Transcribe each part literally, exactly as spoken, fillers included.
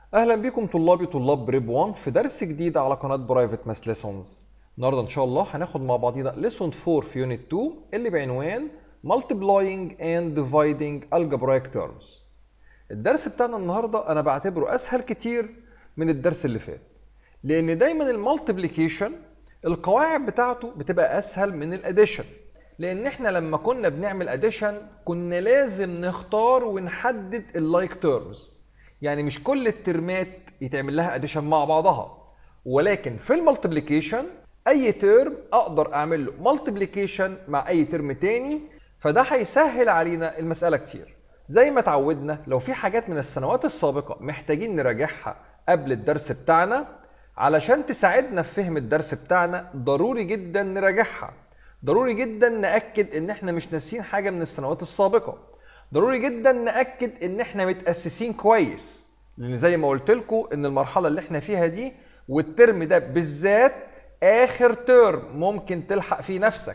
اهلا بكم طلابي طلاب بريب واحد في درس جديد على قناه برايفت ماس ليسونز. النهارده ان شاء الله هناخد مع بعضينا ليسون أربعة في يونت اتنين اللي بعنوان Multiplying and Dividing Algebraic Terms. الدرس بتاعنا النهارده انا بعتبره اسهل كتير من الدرس اللي فات، لان دايما المالتيبليكيشن القواعد بتاعته بتبقى اسهل من الاديشن، لان احنا لما كنا بنعمل اديشن كنا لازم نختار ونحدد اللايك تيرمز، يعني مش كل الترمات يتعمل لها اديشن مع بعضها، ولكن في المالتيبليكيشن اي ترم اقدر اعمل له مالتيبليكيشن مع اي ترم تاني، فده هيسهل علينا المساله كتير. زي ما اتعودنا لو في حاجات من السنوات السابقه محتاجين نراجعها قبل الدرس بتاعنا علشان تساعدنا في فهم الدرس بتاعنا، ضروري جدا نراجعها، ضروري جدا ناكد ان احنا مش ناسيين حاجه من السنوات السابقه، ضروري جدا ناكد ان احنا متاسسين كويس، لان زي ما قلت لكم ان المرحله اللي احنا فيها دي والترم ده بالذات اخر ترم ممكن تلحق فيه نفسك.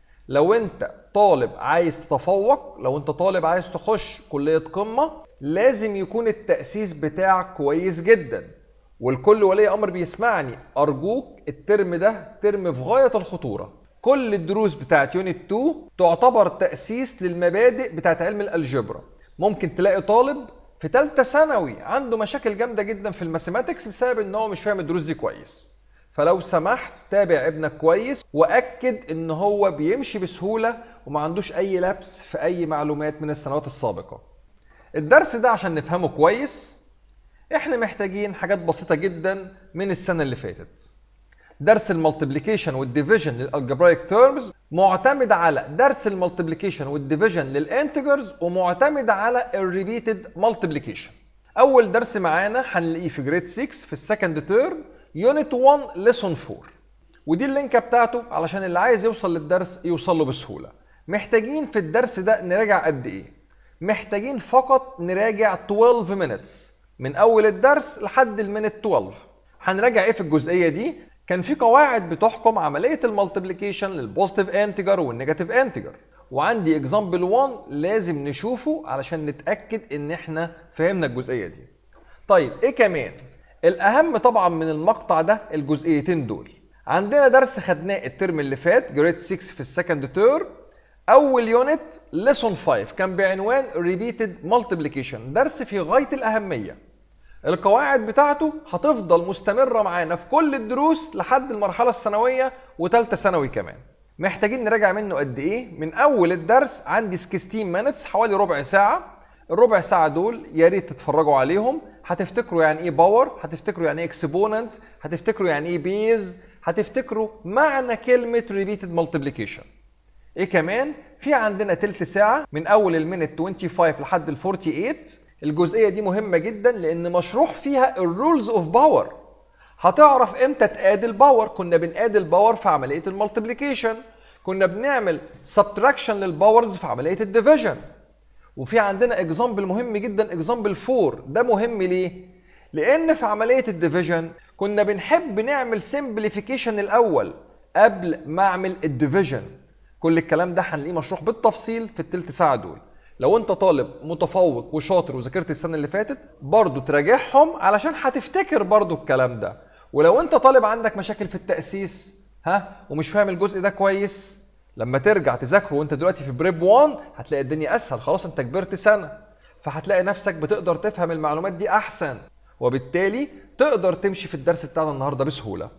لو انت طالب عايز تتفوق، لو انت طالب عايز تخش كليه قمه، لازم يكون التاسيس بتاعك كويس جدا. والكل ولي امر بيسمعني، ارجوك الترم ده ترم في غايه الخطوره. كل الدروس بتاعت يونت اتنين تعتبر تأسيس للمبادئ بتاعت علم الالجبرا. ممكن تلاقي طالب في ثالثه ثانوي عنده مشاكل جامده جدا في الماثيماتكس بسبب ان هو مش فاهم الدروس دي كويس. فلو سمحت تابع ابنك كويس واكد ان هو بيمشي بسهوله وما عندوش اي لبس في اي معلومات من السنوات السابقه. الدرس ده عشان نفهمه كويس احنا محتاجين حاجات بسيطه جدا من السنه اللي فاتت. درس المالتيبليكيشن والديفيجن للالجبرايك تيرمز معتمد على درس المالتيبليكيشن والديفيجن للانتجرز، ومعتمد على الريبيتد مالتيبليكيشن. اول درس معانا هنلاقيه في جريد ستة في السكند تيرم يونت واحد ليسون أربعة، ودي اللينكه بتاعته علشان اللي عايز يوصل للدرس يوصل له بسهوله. محتاجين في الدرس ده نراجع قد ايه؟ محتاجين فقط نراجع اتناشر مينتس من اول الدرس لحد المينت اتناشر. هنراجع ايه في الجزئيه دي؟ كان في قواعد بتحكم عمليه المالتيبليكيشن للبوزيتيف انتجر والنيجاتيف انتجر، وعندي اكزامبل واحد لازم نشوفه علشان نتاكد ان احنا فهمنا الجزئيه دي. طيب ايه كمان؟ الاهم طبعا من المقطع ده الجزئيتين دول. عندنا درس خدناه الترم اللي فات جريد ستة في السكند تيرم، اول يونت ليسون خمسة كان بعنوان ريبيتد مالتيبليكيشن، درس في غايه الاهميه. القواعد بتاعته هتفضل مستمره معانا في كل الدروس لحد المرحله الثانويه وثالثه ثانوي كمان. محتاجين نراجع منه قد ايه؟ من اول الدرس عندي ستاشر مينتس، حوالي ربع ساعه. الربع ساعه دول يا ريت تتفرجوا عليهم، هتفتكروا يعني ايه باور، هتفتكروا يعني ايه اكسبوننت، هتفتكروا يعني ايه بيز، هتفتكروا معنى كلمه ريبيتد مالتيبليكيشن. ايه كمان؟ في عندنا تلت ساعه من اول المينت خمسة وعشرين لحد ال تمانية واربعين. الجزئيه دي مهمه جدا لان مشروح فيها الرولز اوف باور. هتعرف امتى تقاد الباور. كنا بنقاد الباور في عمليه المالتيبليكيشن، كنا بنعمل سبتراكشن للباورز في عمليه الديفيجن. وفي عندنا اكزامبل مهم جدا، اكزامبل أربعة. ده مهم ليه؟ لان في عمليه الديفيجن كنا بنحب نعمل سمبليفيكيشن الاول قبل ما اعمل الديفيجن. كل الكلام ده هنلاقيه مشروح بالتفصيل في التلت ساعه دول. لو انت طالب متفوق وشاطر وذاكرت السنه اللي فاتت برضو تراجعهم علشان هتفتكر برضو الكلام ده. ولو انت طالب عندك مشاكل في التاسيس ها ومش فاهم الجزء ده كويس، لما ترجع تذاكره وانت دلوقتي في بريب واحد هتلاقي الدنيا اسهل، خلاص انت كبرت سنه، فهتلاقي نفسك بتقدر تفهم المعلومات دي احسن، وبالتالي تقدر تمشي في الدرس بتاعنا النهارده بسهوله.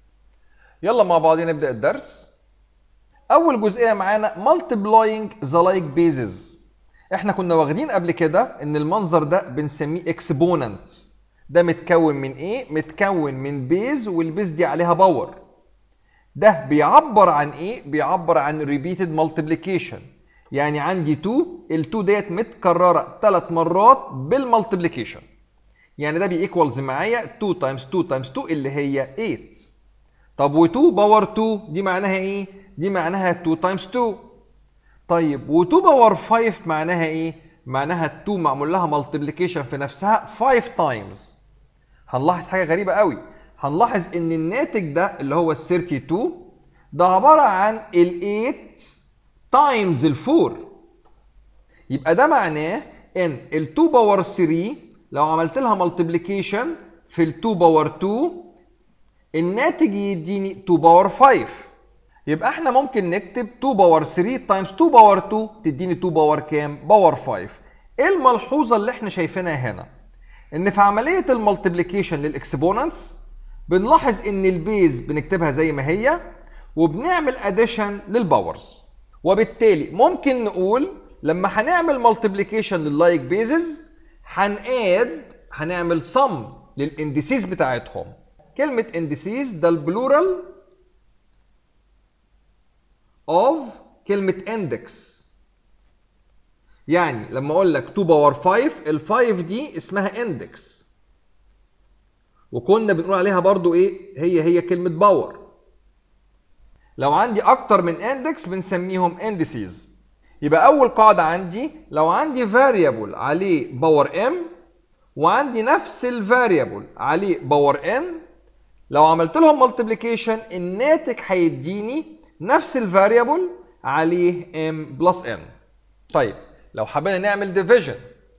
يلا مع بعض نبدا الدرس. اول جزئيه معانا multiplying the like bases. احنا كنا واخدين قبل كده ان المنظر ده بنسميه اكسبوننت. ده متكون من ايه؟ متكون من بيز، والبيز دي عليها باور. ده بيعبر عن ايه؟ بيعبر عن repeated multiplication. يعني عندي اتنين، ال اتنين ديت متكرره ثلاث مرات بالمالتيبليكيشن. يعني ده بييكوالز معايا اتنين تايمز اتنين تايمز اتنين اللي هي تمانية. طب و2 باور اتنين دي معناها ايه؟ دي معناها اتنين تايمز اتنين. طيب و2 باور خمسة معناها ايه؟ معناها اتنين معمول لها مالتيبليكيشن في نفسها خمسة تايمز. هنلاحظ حاجه غريبه قوي، هنلاحظ ان الناتج ده اللي هو ال اتنين وتلاتين ده عباره عن ال تمانية تايمز ال اربعة. يبقى ده معناه ان ال اتنين باور تلاتة لو عملت لها مالتيبليكيشن في ال اتنين باور اتنين الناتج يديني اتنين باور خمسة. يبقى احنا ممكن نكتب اتنين باور تلاتة تايمز اتنين باور اتنين تديني اتنين باور كام؟ باور خمسة. ايه الملحوظه اللي احنا شايفينها هنا؟ ان في عمليه المالتيبليكيشن للاكسبوننتس بنلاحظ ان البيز بنكتبها زي ما هي وبنعمل اديشن للباورز، وبالتالي ممكن نقول لما هنعمل مالتيبليكيشن لللايك بيزز هنقاد هنعمل سم للاندسيز بتاعتهم. كلمه اندسيز ده البلورال اوف كلمه اندكس. يعني لما اقول لك اتنين باور خمسة ال خمسة دي اسمها اندكس، وكنا بنقول عليها برضو ايه؟ هي هي كلمه باور. لو عندي اكتر من اندكس بنسميهم اندسيز. يبقى اول قاعده عندي لو عندي فاريبل عليه باور ام وعندي نفس الفاريبل عليه باور ان، لو عملت لهم مالتيبليكيشن الناتج هيديني نفس الفاريبل عليه ام بلس ان. طيب لو حبينا نعمل ديفيجن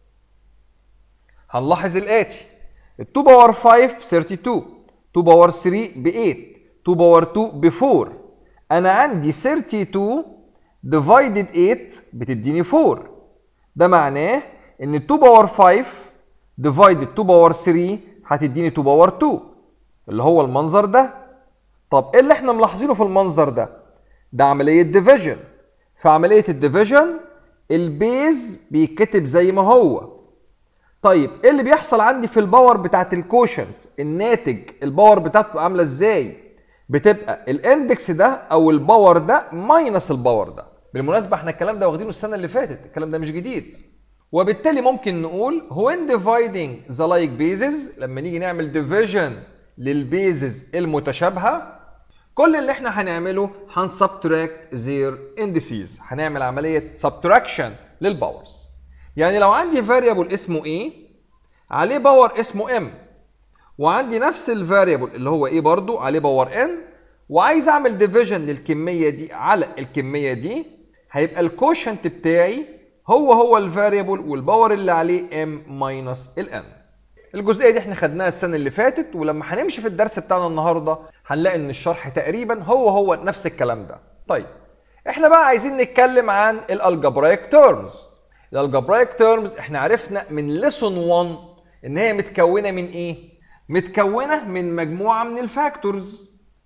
هنلاحظ الاتي: اتنين باور خمسة ب اتنين وتلاتين، اتنين باور تلاتة ب تمانية، اتنين باور اتنين ب اربعة. انا عندي اتنين وتلاتين ديفايدد تمانية بتديني اربعة. ده معناه ان اتنين باور خمسة ديفايدد اتنين باور تلاتة هتديني اتنين باور اتنين اللي هو المنظر ده. طب ايه اللي احنا ملاحظينه في المنظر ده؟ ده عمليه ديفيجن. في عمليه الديفيجن البيز بيتكتب زي ما هو. طيب ايه اللي بيحصل عندي في الباور بتاعت الكوشنت؟ الناتج الباور بتاعته عامله ازاي؟ بتبقى الاندكس ده او الباور ده ماينس الباور ده. بالمناسبه احنا الكلام ده واخدينه السنه اللي فاتت، الكلام ده مش جديد. وبالتالي ممكن نقول when dividing the like bases، لما نيجي نعمل division للبيزز المتشابهه كل اللي احنا هنعمله هنسبتراكت their indices، هنعمل عمليه subtraction للباورز. يعني لو عندي variable اسمه A عليه باور اسمه M، وعندي نفس الفاريبل اللي هو A برضو عليه باور N، وعايز اعمل division للكميه دي على الكميه دي، هيبقى الكوشنت بتاعي هو هو الفاريبل والباور اللي عليه M ماينس ال N. الجزئيه دي احنا خدناها السنه اللي فاتت، ولما هنمشي في الدرس بتاعنا النهارده هنلاقي ان الشرح تقريبا هو هو نفس الكلام ده. طيب احنا بقى عايزين نتكلم عن الالجبرايك تيرمز. الالجبرايك تيرمز احنا عرفنا من ليسون واحد ان هي متكونه من ايه؟ متكونه من مجموعه من الفاكتورز.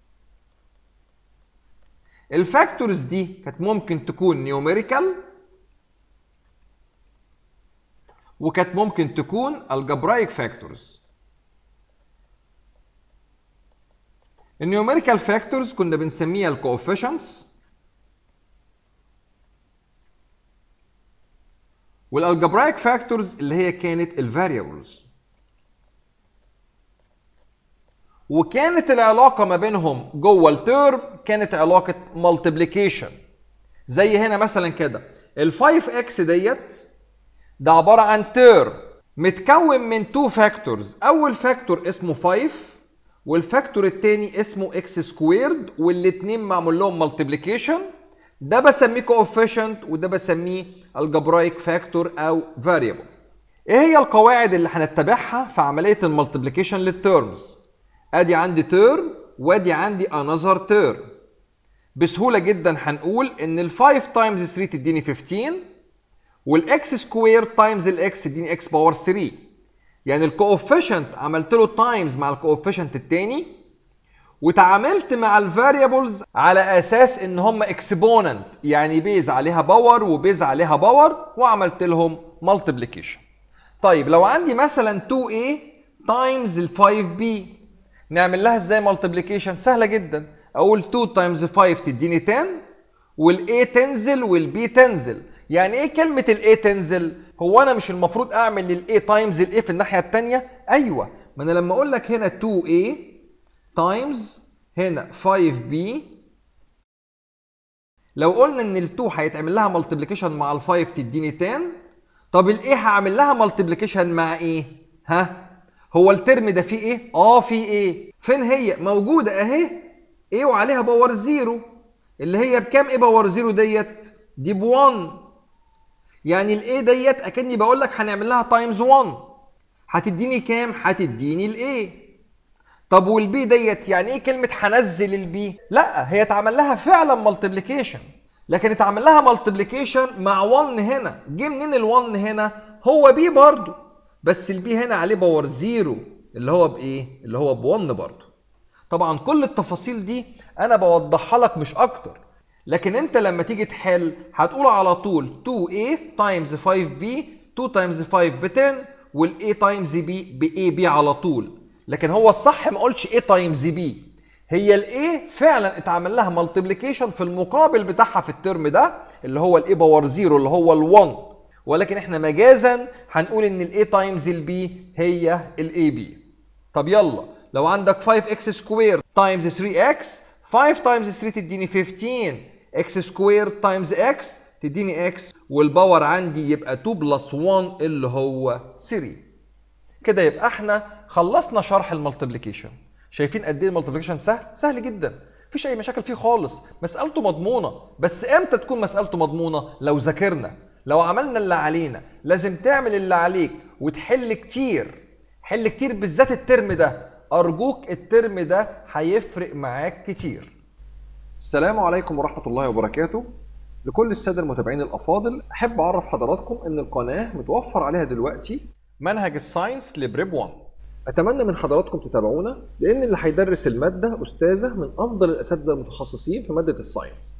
الفاكتورز دي كانت ممكن تكون نيوميريكال وكانت ممكن تكون الجبرايك فاكتورز. النيوميريكال فاكتورز كنا بنسميها الكوفيشنتس، والالجبرايك فاكتورز اللي هي كانت الفاريبلز. وكانت العلاقه ما بينهم جوه التيرم كانت علاقه مالتيبليكيشن. زي هنا مثلا كده ال خمسة اكس ديت ده عباره عن تيرم متكون من اتنين فاكتورز. اول فاكتور اسمه خمسة والفاكتور الثاني اسمه اكس سكويرد، والاثنين معمول لهم مالتيبليكيشن. ده بسميه كوفيشنت وده بسميه الجبرايك فاكتور او فاريبل. ايه هي القواعد اللي هنتبعها في عمليه المالتيبليكيشن للتيرمز؟ ادي عندي تيرم وادي عندي انذر تيرم. بسهوله جدا هنقول ان ال خمسة تايمز تلاتة تديني خمستاشر، والاكس سكوير تايمز الاكس تديني اكس باور تلاتة. يعني الكوفيشنت عملت له تايمز مع الكوفيشنت الثاني، وتعاملت مع الفاريبلز على اساس ان هم اكسبوننت، يعني بيز عليها باور وبيز عليها باور، وعملت لهم مالتيبليكيشن. طيب لو عندي مثلا اتنين ايه تايمز ال خمسة بي نعمل لها ازاي مالتيبليكيشن؟ سهله جدا. اقول اتنين تايمز خمسة تديني عشرة، والاي تنزل والبي تنزل. يعني ايه كلمه الاي تنزل؟ هو انا مش المفروض اعمل للاي تايمز الاي في الناحيه الثانيه؟ ايوه، ما انا لما اقول لك هنا اتنين ايه تايمز هنا خمسة بي، لو قلنا ان ال اتنين هيتعمل لها مالتيبليكيشن مع ال خمسة تديني عشرة، طب الايه هعمل لها مالتيبليكيشن مع ايه؟ ها؟ هو الترم ده فيه ايه؟ اه فيه ايه؟ فين هي؟ موجوده اهي، ايه وعليها باور زيرو، اللي هي بكام ايه باور زيرو ديت؟ دي ب واحد. يعني الايه ديت اكني بقول لك هنعمل لها تايمز واحد، هتديني كام؟ هتديني الايه. طب والبي ديت يعني ايه كلمه هنزل البي؟ لا، هي اتعمل لها فعلا مالتيبليكيشن، لكن اتعمل لها مالتيبليكيشن مع واحد هنا. جه منين ال1 هنا؟ هو بي برضو، بس البي هنا عليه باور زيرو اللي هو بايه؟ اللي هو ب1 برضو. طبعا كل التفاصيل دي انا بوضحها لك مش اكتر، لكن انت لما تيجي تحل هتقول على طول تو ايه تايمز فايف بي، تو تايمز فايف ب عشرة، والاي تايمز بي باي بي على طول. لكن هو الصح ما اقولش ايه تايمز بي، هي الاي فعلا اتعمل لها مالتيبليكيشن في المقابل بتاعها في الترم ده اللي هو الاي باور زيرو اللي هو ال1، ولكن احنا مجازا هنقول ان الاي تايمز البي هي الاي بي. طب يلا، لو عندك فايف اكس سكوير تايمز ثري اكس، فايف تايمز ثري تديني خمستاشر، اكس سكوير تايمز اكس تديني اكس، والباور عندي يبقى تو بلس واحد اللي هو ثري. كده يبقى احنا خلصنا شرح المالتيبليكيشن. شايفين قد ايه المالتيبليكيشن سهل؟ سهل جدا، مفيش اي مشاكل فيه خالص، مسألته مضمونة. بس امتى تكون مسألته مضمونة؟ لو ذاكرنا، لو عملنا اللي علينا. لازم تعمل اللي عليك وتحل كتير، حل كتير بالذات الترم ده، ارجوك الترم ده هيفرق معاك كتير. السلام عليكم ورحمة الله وبركاته. لكل السادة المتابعين الأفاضل، أحب أعرف حضراتكم إن القناة متوفر عليها دلوقتي منهج الساينس لبريب واحد. أتمنى من حضراتكم تتابعونا، لأن اللي هيدرس المادة أستاذة من أفضل الأساتذة المتخصصين في مادة الساينس.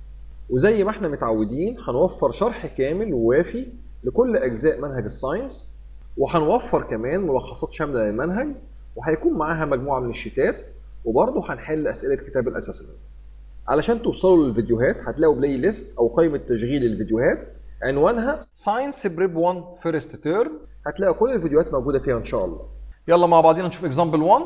وزي ما احنا متعودين هنوفر شرح كامل ووافي لكل أجزاء منهج الساينس، وهنوفر كمان ملخصات شاملة للمنهج، وهيكون معاها مجموعة من الشيتات، وبرضه هنحل أسئلة كتاب الأساسمنت. علشان توصلوا للفيديوهات هتلاقوا بلاي ليست او قائمه تشغيل الفيديوهات عنوانها ساينس بريب واحد فيرست تيرم، هتلاقوا كل الفيديوهات موجوده فيها ان شاء الله. يلا مع بعضينا نشوف اكزامبل واحد.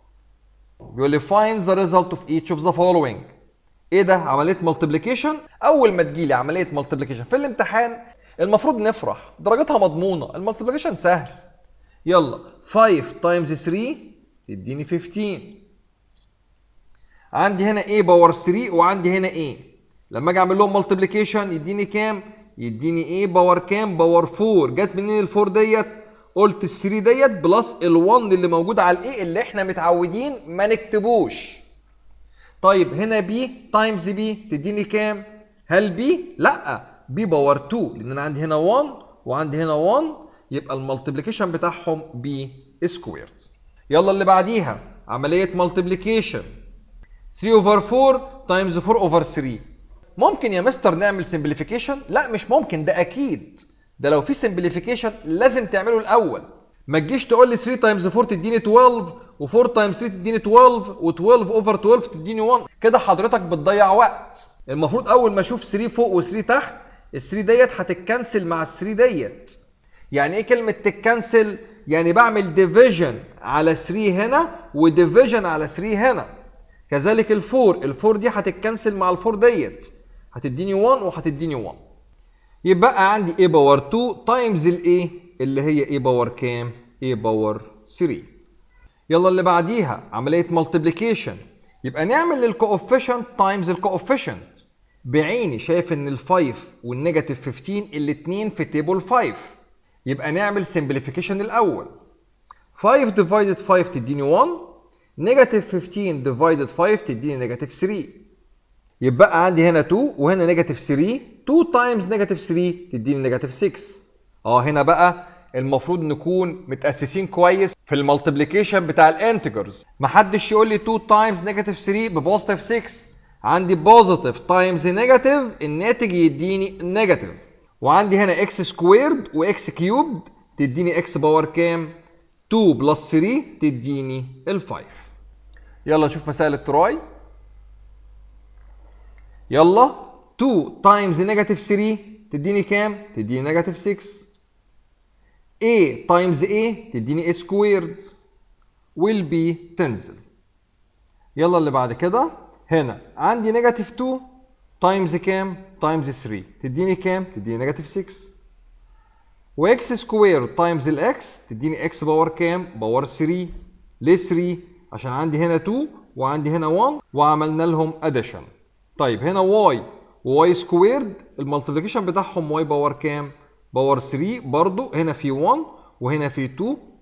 بيقول لي find the result of each of the following. ايه ده؟ عمليه مالتيبليكيشن. اول ما تجيلي عمليه مالتيبليكيشن في الامتحان المفروض نفرح، درجتها مضمونه، المالتيبليكيشن سهل. يلا فايف تايمز ثري تديني خمستاشر. عندي هنا A باور ثري وعندي هنا A. لما اجي اعمل لهم مالتيبليكيشن يديني كام؟ يديني A باور كام؟ باور فور. جت منين الفور ديت؟ قلت ال ثري ديت بلس ال1 اللي موجود على الاي اللي احنا متعودين ما نكتبوش. طيب هنا B تايمز B تديني كام؟ هل B؟ لا، B باور تو، لان انا عندي هنا واحد وعندي هنا واحد، يبقى المالتيبليكيشن بتاعهم B سكويرد. يلا اللي بعديها عمليه مالتيبليكيشن ثري اوفر فور تايمز فور اوفر ثري. ممكن يا مستر نعمل سمبليفيكيشن؟ لا مش ممكن، ده اكيد. ده لو في سمبليفيكيشن لازم تعمله الاول. ما تجيش تقول لي ثري تايمز فور تديني اتناشر، و4 تايمز ثري تديني اتناشر، و12 اوفر اتناشر تديني واحد. كده حضرتك بتضيع وقت. المفروض اول ما اشوف ثري فوق و3 تحت، ال3 ديت هتتكنسل مع ال3 ديت. يعني ايه كلمه تتكنسل؟ يعني بعمل ديفيجن على ثري هنا وديفيجن على ثري هنا. كذلك الفور، الفور دي هتتكنسل مع الفور ديت، هتديني واحد وهتديني واحد. يبقى عندي A باور تو تايمز ال A اللي هي A باور كام؟ A باور ثري. يلا اللي بعديها عملية مالتيبليكيشن. يبقى نعمل الكوفيشنت تايمز الكوفيشنت. بعيني شايف ان الفايف والنيجاتيف خمستاشر الاثنين في تيبل فايف. يبقى نعمل سمبليفيكيشن الاول. فايف ديفايدد فايف تديني واحد، نيجاتيف خمستاشر ديفايدد فايف تديني نيجاتيف ثري. يبقى عندي هنا تو وهنا نيجاتيف ثري، تو تايمز نيجاتيف ثري تديني نيجاتيف سكس. اه هنا بقى المفروض نكون متأسسين كويس في المالتيبليكيشن بتاع الانتجرز. محدش يقول لي تو تايمز نيجاتيف ثري ببوزيتيف سكس. عندي بوزيتيف تايمز نيجاتيف الناتج يديني نيجاتيف. وعندي هنا اكس سكويرد واكس كيوبد تديني اكس باور كام؟ تو بلس ثري تديني ال فايف. يلا نشوف مسائل التراي. يلا تو تايمز نيجاتيف ثري تديني كام؟ تديني نيجاتيف سكس. A تايمز A تديني A سكويرد، والبي تنزل. يلا اللي بعد كده هنا عندي نيجاتيف تو تايمز كام؟ تايمز ثري تديني كام؟ تديني نيجاتيف سكس. واكس سكويرد تايمز الاكس تديني اكس باور كام؟ باور ثري. ليه ثري؟ عشان عندي هنا تو وعندي هنا واحد وعملنا لهم اديشن. طيب هنا واي وواي سكويرد المالتيبليكيشن بتاعهم واي باور كام؟ باور ثري برضو. هنا في واحد وهنا في تو،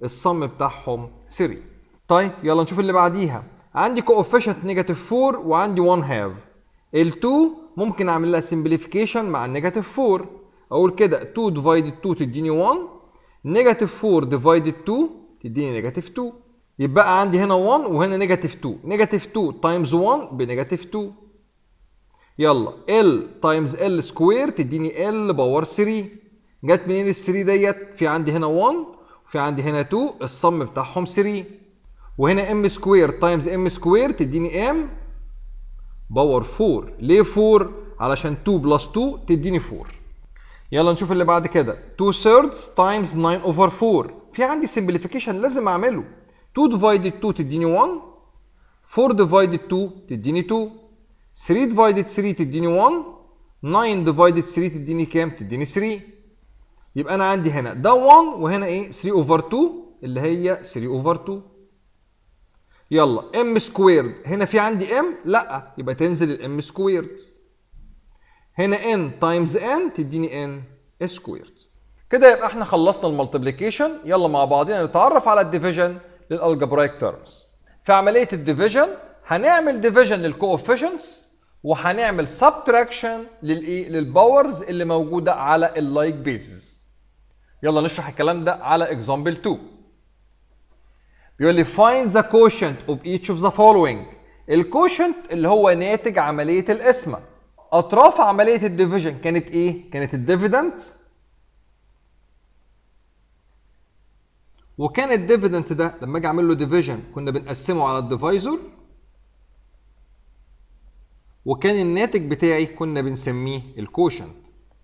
الصم بتاعهم ثلاثة. طيب يلا نشوف اللي بعديها. عندي coefficient نيجاتيف أربعة وعندي واحد هاف. ال اتنين ممكن اعمل لها simplification مع النيجاتيف أربعة. اقول كده اتنين divided اتنين تديني واحد، نيجاتيف أربعة divided اتنين تديني نيجاتيف اتنين. يبقى عندي هنا واحد وهنا نيجاتيف اتنين، نيجاتيف اتنين تايمز واحد بنيجاتيف اتنين. يلا ال تايمز ال سكوير تديني ال باور ثلاثة. جت منين ال ثلاثة ديت؟ في عندي هنا واحد وفي عندي هنا اتنين، الصم بتاعهم ثلاثة. وهنا ام سكوير تايمز ام سكوير تديني ام باور أربعة. ليه أربعة؟ علشان اتنين بلس اتنين تديني أربعة. يلا نشوف اللي بعد كده. اتنين ثيردز تايمز تسعة اوفر أربعة. في عندي سمبليفيكيشن لازم اعمله. اتنين ديفايدد اتنين تديني واحد، أربعة ديفايدد اتنين تديني اتنين، تلاتة ديفايدد تلاتة تديني واحد، تسعة ديفايدد تلاتة تديني كام؟ تديني تلاتة. يبقى انا عندي هنا ده واحد وهنا ايه؟ تلاتة اوفر اتنين اللي هي تلاتة اوفر اتنين. يلا ام سكويرد هنا في عندي ام؟ لا، يبقى تنزل الام سكويرد. هنا ان تايمز ان تديني ان سكويرد. كده يبقى احنا خلصنا المالتيبليكيشن. يلا مع بعضنا نتعرف على الديفيجن للالجبرايك تيرمز. في عمليه الديفيجن هنعمل ديفيجن للكوفيشنتس وهنعمل سبتراكشن للايه؟ للباورز اللي موجوده على اللايك بيزز. يلا نشرح الكلام ده على اكزامبل اتنين. بيقول لي find the quotient of each of the following. الكوشنت اللي هو ناتج عمليه القسمه. اطراف عمليه الديفيجن كانت ايه؟ كانت الديفيدنت، وكان الديفيدنت ده لما اجي اعمل له ديفيجن كنا بنقسمه على الديفايزر، وكان الناتج بتاعي كنا بنسميه الكوشنت.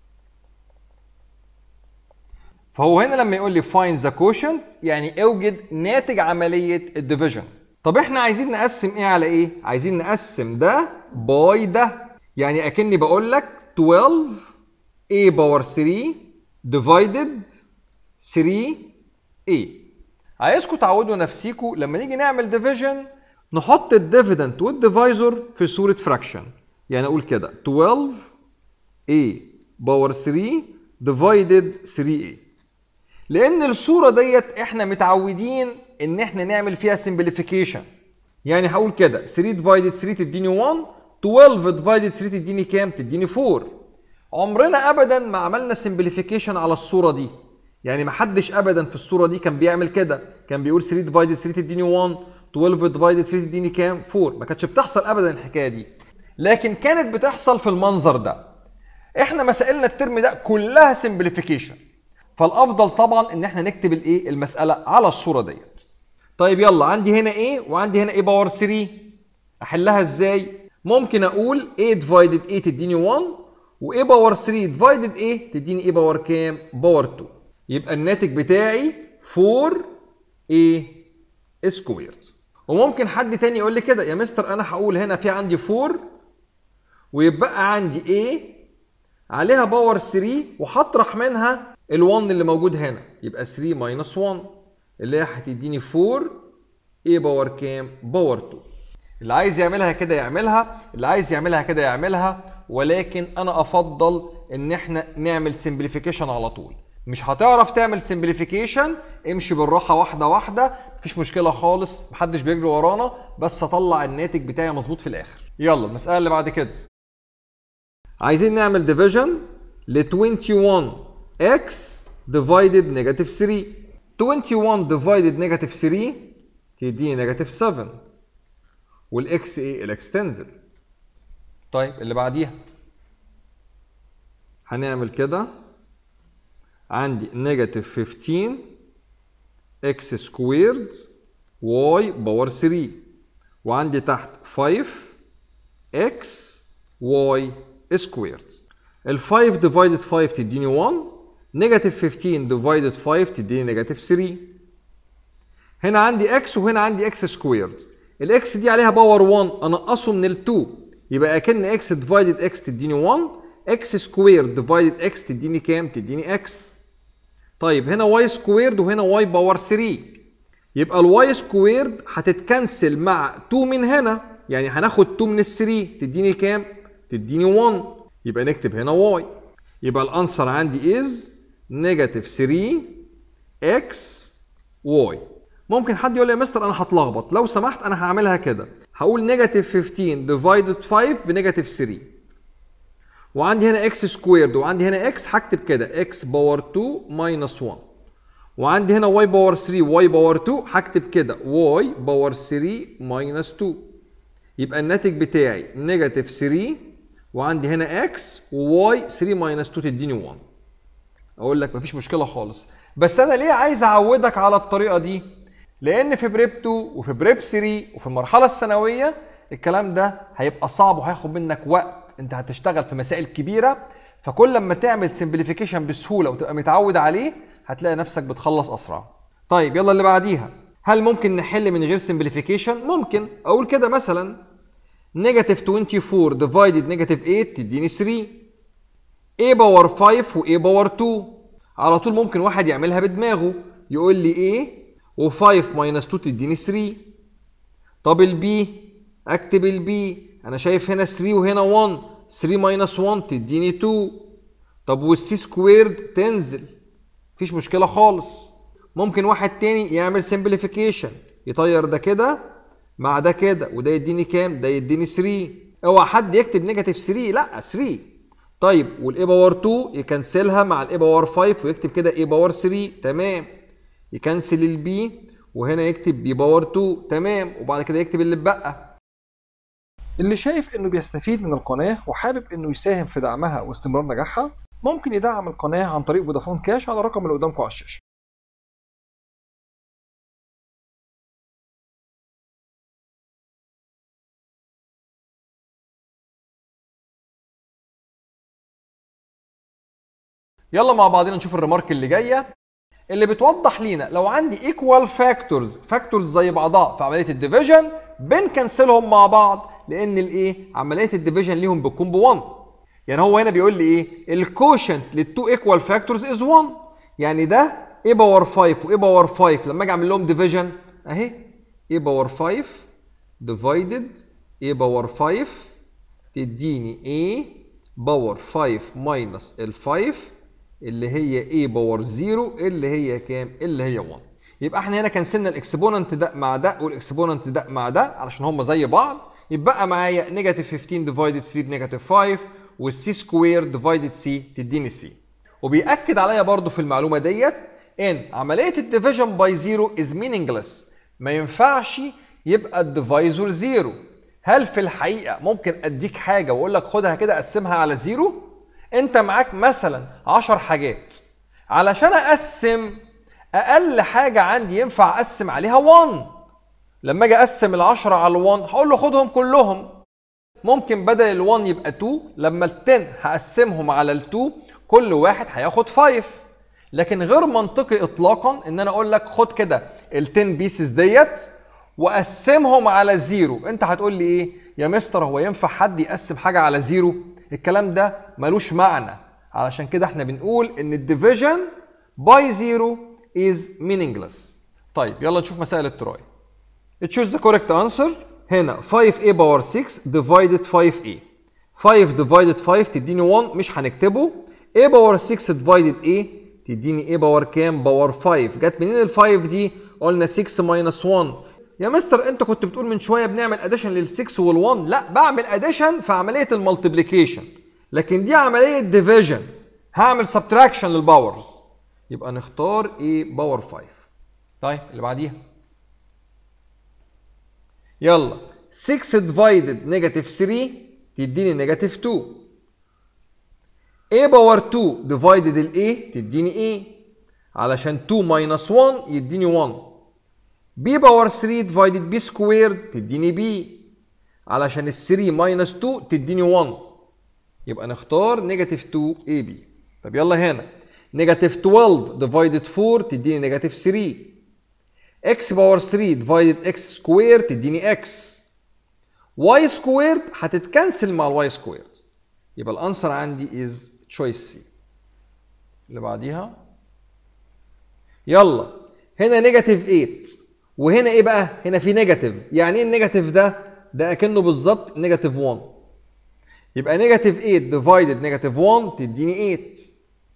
فهو هنا لما يقول لي find the quotient يعني اوجد ناتج عمليه الديفيجن. طب احنا عايزين نقسم ايه على ايه؟ عايزين نقسم ده باي ده، يعني اكني بقول لك اتناشر a باور تلاتة ديفايدد تلاتة a. عايزكم تعودوا نفسيكم لما نيجي نعمل ديفيجن نحط الديفيدنت والديفايزر في صوره فراكشن. يعني اقول كده اتناشر a باور تلاتة ديفايدد تلاتة a، لان الصوره ديت احنا متعودين ان احنا نعمل فيها سمبليفيكيشن. يعني هقول كده تلاتة ديفايدد تلاتة تديني واحد، اتناشر ديفايدد تلاتة تديني كام؟ تديني أربعة. عمرنا ابدا ما عملنا سمبليفيكيشن على الصوره دي. يعني ما حدش ابدا في الصوره دي كان بيعمل كده، كان بيقول تلاتة ديفايدد تلاتة تديني واحد، اتناشر ديفايدد تلاتة تديني كام؟ أربعة. ما كانتش بتحصل ابدا الحكايه دي، لكن كانت بتحصل في المنظر ده. احنا مسائلنا الترم ده كلها سمبليفيكيشن، فالافضل طبعا ان احنا نكتب الايه؟ المساله على الصوره ديت. طيب يلا عندي هنا ايه وعندي هنا ايه باور تلاتة. احلها ازاي؟ ممكن اقول a ديفايدد a تديني واحد، و a باور تلاتة ديفايدد a تديني a باور كام؟ باور اتنين. يبقى الناتج بتاعي أربعة a سكويرد. وممكن حد تاني يقول لي كده يا مستر انا هقول هنا في عندي أربعة ويبقى عندي a عليها باور تلاتة وهطرح منها ال1 اللي موجود هنا، يبقى تلاتة ماينس واحد اللي هي هتديني أربعة a باور كام؟ باور اتنين. اللي عايز يعملها كده يعملها، اللي عايز يعملها كده يعملها، ولكن انا افضل ان احنا نعمل سمبليفيكيشن على طول. مش هتعرف تعمل سمبليفيكيشن امشي بالراحه واحده واحده، مفيش مشكله خالص، محدش بيجري ورانا، بس اطلع الناتج بتاعي مظبوط في الاخر. يلا المساله اللي بعد كده. عايزين نعمل ديفيجن ل واحد وعشرين x ديفايدد نيجاتيف تلاتة. واحد وعشرين ديفايدد نيجاتيف تلاتة تديني نيجاتيف سبعة، والاكس ايه؟ الاكس تنزل. طيب اللي بعديها هنعمل كده، عندي نيجاتيف خمستاشر اكس سكويرد واي باور تلاتة، وعندي تحت خمسة اكس واي سكويرد. ال خمسة ديفايدد خمسة تديني واحد، نيجاتيف خمستاشر ديفايدد خمسة تديني نيجاتيف تلاتة. هنا عندي اكس وهنا عندي اكس سكويرد. الاكس دي عليها باور واحد انقصه من ال اتنين، يبقى اكن اكس ديفايدد اكس تديني واحد، اكس سكويرد ديفايدد اكس تديني كام؟ تديني اكس. طيب هنا واي سكويرد وهنا واي باور تلاتة، يبقى الواي سكويرد هتتكنسل مع اتنين من هنا، يعني هناخد اتنين من ال تلاتة تديني كام؟ تديني واحد، يبقى نكتب هنا واي. يبقى الانسر عندي از نيجاتيف تلاتة اكس واي. ممكن حد يقول لي يا مستر انا هتلخبط، لو سمحت انا هعملها كده، هقول نيجاتيف خمستاشر ديفايدد خمسة بنيجاتيف ثلاثة، وعندي هنا اكس سكويرد وعندي هنا اكس، هكتب كده اكس باور اتنين ماينس واحد، وعندي هنا واي باور ثلاثة واي باور اتنين، هكتب كده واي باور ثلاثة ماينس اتنين، يبقى الناتج بتاعي نيجاتيف ثلاثة، وعندي هنا اكس وواي ثلاثة ماينس اتنين تديني واحد. اقول لك مفيش مشكله خالص، بس انا ليه عايز اعودك على الطريقه دي؟ لان في بريب اتنين وفي بريب ثلاثة وفي المرحله الثانويه الكلام ده هيبقى صعب وهياخد منك وقت، انت هتشتغل في مسائل كبيره، فكل لما تعمل سمبليفيكيشن بسهوله وتبقى متعود عليه هتلاقي نفسك بتخلص اسرع. طيب يلا اللي بعديها، هل ممكن نحل من غير سمبليفيكيشن؟ ممكن. اقول كده مثلا نيجاتيف اربعة وعشرين ديفايدد نيجاتيف تمانية تديني ثلاثة، a باور خمسة و a باور اتنين. على طول ممكن واحد يعملها بدماغه يقول لي a و5 ماينس اتنين تديني ثلاثة. طب البي، اكتب البي، انا شايف هنا ثلاثة وهنا واحد، ثلاثة ماينس واحد تديني اتنين. طب والسي سكويرد تنزل، مفيش مشكله خالص. ممكن واحد تاني يعمل سمبليفيكيشن، يطير ده كده مع ده كده، وده يديني كام؟ ده يديني ثلاثة. اوعى حد يكتب نيجاتيف ثلاثة، لا ثلاثة. طيب والاي باور اتنين يكنسلها مع الاي باور خمسة ويكتب كده اي باور ثلاثة، تمام. يكنسل البي وهنا يكتب بي باور اتنين، تمام، وبعد كده يكتب اللي اتبقى. اللي شايف انه بيستفيد من القناه وحابب انه يساهم في دعمها واستمرار نجاحها، ممكن يدعم القناه عن طريق فودافون كاش على الرقم اللي قدامكم على الشاشه. يلا مع بعضنا نشوف الريمارك اللي جايه اللي بتوضح لينا لو عندي ايكوال فاكتورز، فاكتورز زي بعضها في عمليه الديفيجن بنكنسلهم مع بعض، لان الايه عمليه الديفيجن ليهم بتكون ب واحد. يعني هو هنا بيقول لي ايه؟ الكوشنت للتو ايكوال فاكتورز از واحد، يعني ده a باور خمسة و a باور خمسة لما اجي اعمل لهم ديفيجن اهي a باور خمسة ديفايدد a باور خمسة تديني a باور خمسة ماينس ال خمسة اللي هي a باور صفر اللي هي كام؟ اللي هي واحد. يبقى احنا هنا كنسلنا الاكسبوننت ده مع ده والاكسبوننت ده مع ده علشان هم زي بعض. يبقى معايا نيجاتيف خمستاشر ديفايدد ثلاثة بنيجاتيف خمسة والسي سكوير ديفايدد سي تديني سي. وبيأكد عليا برضو في المعلومه ديت ان عمليه الديفيجن باي زيرو از مينينجلس، ما ينفعش يبقى الديفايزور زيرو. هل في الحقيقه ممكن اديك حاجه واقول لك خدها كده قسمها على زيرو؟ انت معاك مثلا عشر حاجات، علشان اقسم اقل حاجه عندي ينفع اقسم عليها واحد. لما اجي اقسم العشرة على واحد هقول له خدهم كلهم. ممكن بدل ال1 يبقى اتنين، لما ال10 هقسمهم على ال2 كل واحد هياخد خمسة. لكن غير منطقي اطلاقا ان انا اقول لك خد كده ال10 بيسز ديت وقسمهم على زيرو. انت هتقول لي ايه يا مستر، هو ينفع حد يقسم حاجه على زيرو؟ الكلام ده ملوش معنى. علشان كده احنا بنقول ان الديفيجن باي زيرو از meaningless. طيب يلا نشوف مسائل التراي. تشوز ذا كوريكت انسر. هنا خمسة a باور ستة ديفايدد خمسة a، خمسة ديفايدد خمسة تديني واحد، مش هنكتبه. a باور ستة ديفايدد a تديني a باور كام؟ باور خمسة. جت منين ال خمسة دي؟ قلنا ستة ماينس واحد. يا مستر انت كنت بتقول من شويه بنعمل اديشن لل ستة وال واحد. لا، بعمل اديشن في عمليه المالتيبليكيشن، لكن دي عمليه ديفيجن هعمل سبتراكشن للباورز. يبقى نختار a باور خمسة. طيب اللي بعديها يلا ستة ديفايدد نيجاتيف ثلاثة تديني نيجاتيف اتنين. a باور اتنين ديفايدد ال a تديني a، علشان اتنين ماينس واحد يديني واحد. b باور ثلاثة ديفايدد b سكويرد تديني b، علشان ال ثلاثة ماينس اتنين تديني واحد. يبقى نختار نيجاتيف اتنين اي بي. طب يلا هنا نيجاتيف اتناشر ديفايدد اربعة تديني نيجاتيف ثلاثة. x باور ثلاثة ديفايدد x سكوير تديني x. y سكويرد هتتكنسل مع الواي سكويرد. يبقى الانسر عندي از تشويس سي. اللي بعديها يلا هنا نيجاتيف تمانية وهنا ايه بقى؟ هنا في نيجاتيف. يعني ايه النيجاتيف ده؟ ده اكنه بالظبط نيجاتيف واحد. يبقى نيجاتيف تمانية ديفايدد نيجاتيف واحد تديني تمانية.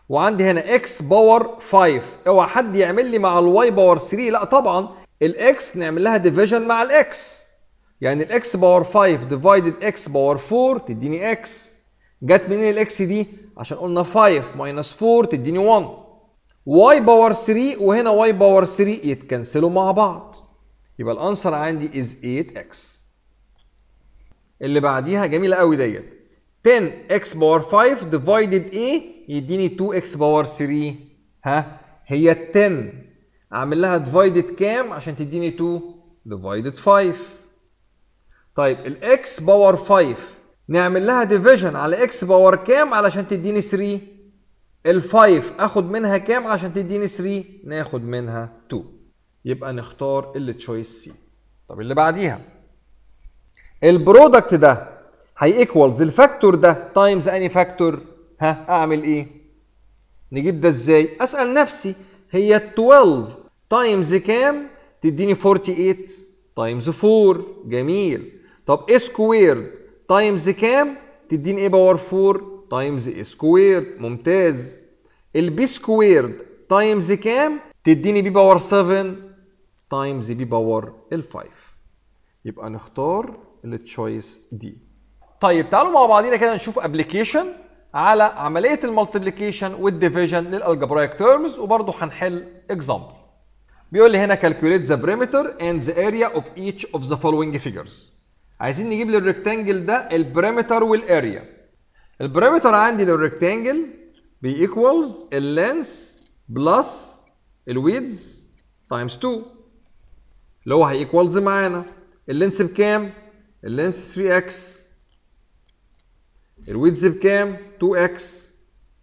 وعندي هنا اكس باور خمسة. اوعى حد يعمل لي مع الواي باور تلاتة، لا طبعا الاكس نعمل لها ديفيجن مع الاكس. يعني الاكس باور خمسة ديفايدد اكس باور أربعة تديني اكس. جت منين الاكس دي؟ عشان قلنا خمسة ماينس أربعة تديني واحد. واي باور تلاتة وهنا واي باور تلاتة يتكنسلوا مع بعض، يبقى الانسر عندي از تمانية اكس. اللي بعديها جميله قوي ديت، عشرة اكس باور خمسة ديفايدد ايه يديني اتنين اكس باور تلاتة. ها هي ال عشرة اعمل لها ديفايدد كام عشان تديني اتنين ديفايدد خمسة. طيب الاكس باور خمسة نعمل لها ديفيجن على اكس باور كام علشان تديني تلاتة؟ ال خمسة اخد منها كام عشان تديني تلاتة؟ ناخد منها اتنين. يبقى نختار التشويس سي. طب اللي بعديها البرودكت ده هي ايكوالز الفاكتور ده تايمز اني فاكتور. ها اعمل ايه؟ نجيب ده ازاي؟ اسال نفسي هي اتناشر تايمز كام تديني تمانية واربعين تايمز أربعة. جميل. طب ايه سكوير تايمز كام تديني ايه باور أربعة تايمز ايه سكوير. ممتاز. البي سكوير تايمز كام تديني بي باور سبعة تايمز بي باور خمسة. يبقى نختار التشويس دي. طيب تعالوا مع بعضينا كده نشوف ابلكيشن على عمليه المالتيبليكيشن والديفيجن للالجبرايك تيرمز، وبرضه هنحل اكزامبل. بيقول لي هنا calculate the perimeter and the area of each of the following figures. عايزين نجيب للريكتانجل ده البريمتر والاريا. البريمتر عندي للريكتانجل بيكوالز اللينس بلس الويدز تايمز اتنين، اللي هو هيكوالز معانا اللينس بكام؟ اللينس تلاتة اكس، الويدز بكام؟ اتنين اكس،